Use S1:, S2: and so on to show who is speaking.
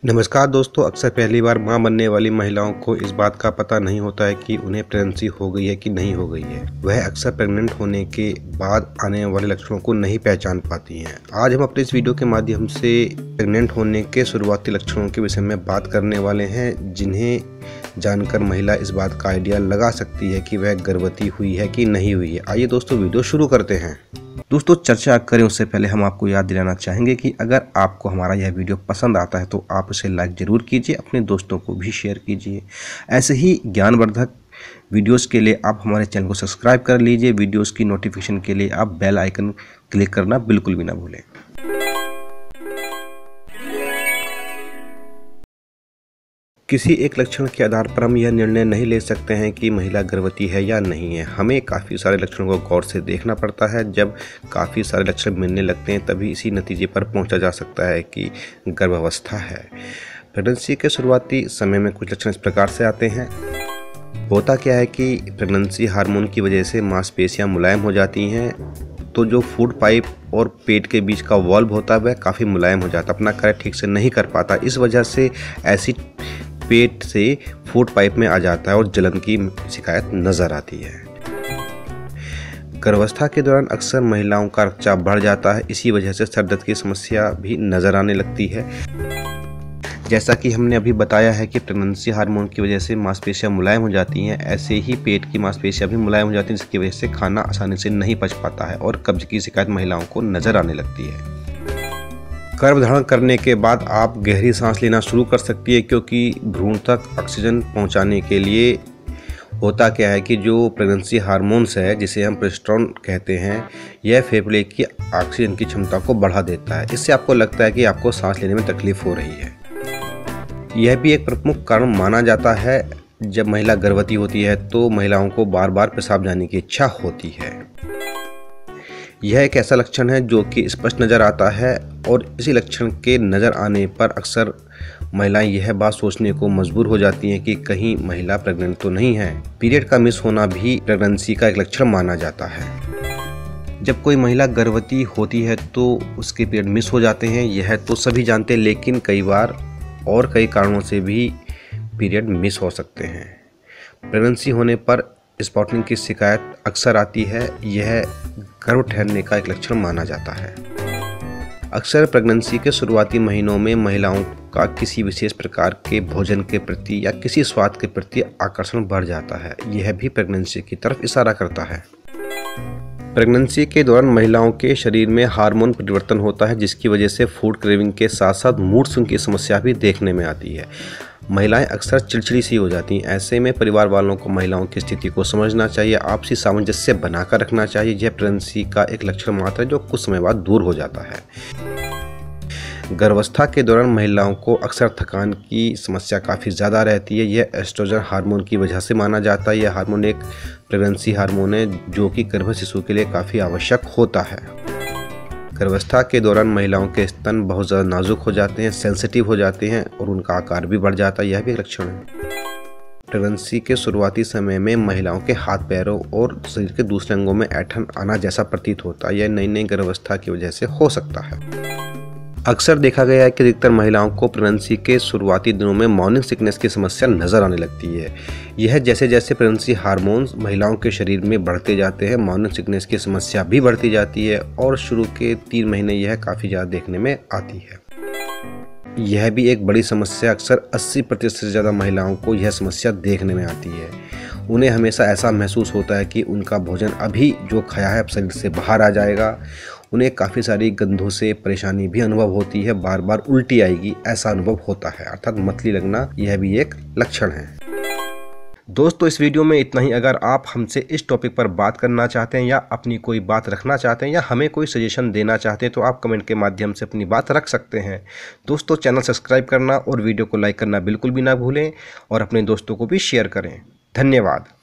S1: नमस्कार दोस्तों, अक्सर पहली बार मां बनने वाली महिलाओं को इस बात का पता नहीं होता है कि उन्हें प्रेगनेंसी हो गई है कि नहीं हो गई है। वह अक्सर प्रेग्नेंट होने के बाद आने वाले लक्षणों को नहीं पहचान पाती हैं। आज हम अपने इस वीडियो के माध्यम से प्रेग्नेंट होने के शुरुआती लक्षणों के विषय में बात करने वाले हैं, जिन्हें जानकर महिला इस बात का आइडिया लगा सकती है कि वह गर्भवती हुई है कि नहीं हुई है। आइए दोस्तों, वीडियो शुरू करते हैं। दोस्तों, चर्चा करें उससे पहले हम आपको याद दिलाना चाहेंगे कि अगर आपको हमारा यह वीडियो पसंद आता है तो आप इसे लाइक ज़रूर कीजिए, अपने दोस्तों को भी शेयर कीजिए। ऐसे ही ज्ञानवर्धक वीडियोस के लिए आप हमारे चैनल को सब्सक्राइब कर लीजिए। वीडियोस की नोटिफिकेशन के लिए आप बेल आइकन क्लिक करना बिल्कुल भी ना भूलें। किसी एक लक्षण के आधार पर हम यह निर्णय नहीं ले सकते हैं कि महिला गर्भवती है या नहीं है। हमें काफ़ी सारे लक्षणों को गौर से देखना पड़ता है। जब काफ़ी सारे लक्षण मिलने लगते हैं तभी इसी नतीजे पर पहुंचा जा सकता है कि गर्भावस्था है। प्रेगनेंसी के शुरुआती समय में कुछ लक्षण इस प्रकार से आते हैं। होता क्या है कि प्रेगनेंसी हार्मोन की वजह से मांसपेशियां मुलायम हो जाती हैं, तो जो फूड पाइप और पेट के बीच का वॉल्व होता है वह काफ़ी मुलायम हो जाता है, अपना कार्य ठीक से नहीं कर पाता। इस वजह से एसिड पेट से फूड पाइप में आ जाता है और जलन की शिकायत नजर आती है। गर्भावस्था के दौरान अक्सर महिलाओं का रक्तचाप बढ़ जाता है, इसी वजह से सर दर्द की समस्या भी नजर आने लगती है। जैसा कि हमने अभी बताया है कि प्रेगनेंसी हार्मोन की वजह से मांसपेशियां मुलायम हो जाती हैं, ऐसे ही पेट की मांसपेशियां भी मुलायम हो जाती हैं, जिसकी वजह से खाना आसानी से नहीं पच पाता है और कब्ज की शिकायत महिलाओं को नजर आने लगती है। गर्भधारण करने के बाद आप गहरी सांस लेना शुरू कर सकती है, क्योंकि भ्रूण तक ऑक्सीजन पहुंचाने के लिए होता क्या है कि जो प्रेगनेंसी हार्मोन्स है, जिसे हम प्रोजेस्टेरोन कहते हैं, यह फेफड़े की ऑक्सीजन की क्षमता को बढ़ा देता है। इससे आपको लगता है कि आपको सांस लेने में तकलीफ हो रही है। यह भी एक प्रमुख कारण माना जाता है। जब महिला गर्भवती होती है तो महिलाओं को बार बार पेशाब जाने की इच्छा होती है। यह एक ऐसा लक्षण है जो कि स्पष्ट नज़र आता है और इसी लक्षण के नज़र आने पर अक्सर महिलाएं यह बात सोचने को मजबूर हो जाती हैं कि कहीं महिला प्रेग्नेंट तो नहीं है। पीरियड का मिस होना भी प्रेगनेंसी का एक लक्षण माना जाता है। जब कोई महिला गर्भवती होती है तो उसके पीरियड मिस हो जाते हैं, यह तो सभी जानते हैं, लेकिन कई बार और कई कारणों से भी पीरियड मिस हो सकते हैं। प्रेगनेंसी होने पर स्पॉटिंग की शिकायत अक्सर आती है। यह गर्भ ठहरने का एक लक्षण माना जाता है। अक्सर प्रेगनेंसी के शुरुआती महीनों में महिलाओं का किसी विशेष प्रकार के भोजन के प्रति या किसी स्वाद के प्रति आकर्षण बढ़ जाता है। यह भी प्रेगनेंसी की तरफ इशारा करता है। प्रेगनेंसी के दौरान महिलाओं के शरीर में हार्मोन परिवर्तन होता है, जिसकी वजह से फूड क्रेविंग के साथ साथ मूड स्विंग की समस्या भी देखने में आती है। महिलाएं अक्सर चिड़चिड़ी सी हो जाती हैं। ऐसे में परिवार वालों को महिलाओं की स्थिति को समझना चाहिए, आपसी सामंजस्य बनाकर रखना चाहिए। यह प्रेगनेंसी का एक लक्षण मात्र है जो कुछ समय बाद दूर हो जाता है। गर्भावस्था के दौरान महिलाओं को अक्सर थकान की समस्या काफ़ी ज़्यादा रहती है। यह एस्ट्रोजन हार्मोन की वजह से माना जाता है। यह हार्मोन एक प्रेगनेंसी हार्मोन है जो कि गर्भ शिशु के लिए काफ़ी आवश्यक होता है। गर्भावस्था के दौरान महिलाओं के स्तन बहुत ज़्यादा नाजुक हो जाते हैं, सेंसिटिव हो जाते हैं और उनका आकार भी बढ़ जाता है। यह भी एक लक्षण है। प्रेगनेंसी के शुरुआती समय में महिलाओं के हाथ पैरों और शरीर के दूसरे अंगों में ऐंठन आना जैसा प्रतीत होता है। यह नई गर्भावस्था की वजह से हो सकता है। अक्सर देखा गया है कि अधिकतर महिलाओं को प्रेगनेंसी के शुरुआती दिनों में मॉर्निंग सिकनेस की समस्या नजर आने लगती है। यह जैसे जैसे प्रेगनेंसी हार्मोन्स महिलाओं के शरीर में बढ़ते जाते हैं, मॉर्निंग सिकनेस की समस्या भी बढ़ती जाती है और शुरू के 3 महीने यह काफ़ी ज़्यादा देखने में आती है। यह भी एक बड़ी समस्या। अक्सर 80% से ज़्यादा महिलाओं को यह समस्या देखने में आती है। उन्हें हमेशा ऐसा महसूस होता है कि उनका भोजन अभी जो खाया है अब शरीर से बाहर आ जाएगा। उन्हें काफ़ी सारी गंधों से परेशानी भी अनुभव होती है, बार बार उल्टी आएगी ऐसा अनुभव होता है, अर्थात मतली लगना। यह भी एक लक्षण है। दोस्तों, इस वीडियो में इतना ही। अगर आप हमसे इस टॉपिक पर बात करना चाहते हैं या अपनी कोई बात रखना चाहते हैं या हमें कोई सजेशन देना चाहते हैं तो आप कमेंट के माध्यम से अपनी बात रख सकते हैं। दोस्तों, चैनल सब्सक्राइब करना और वीडियो को लाइक करना बिल्कुल भी ना भूलें और अपने दोस्तों को भी शेयर करें। धन्यवाद।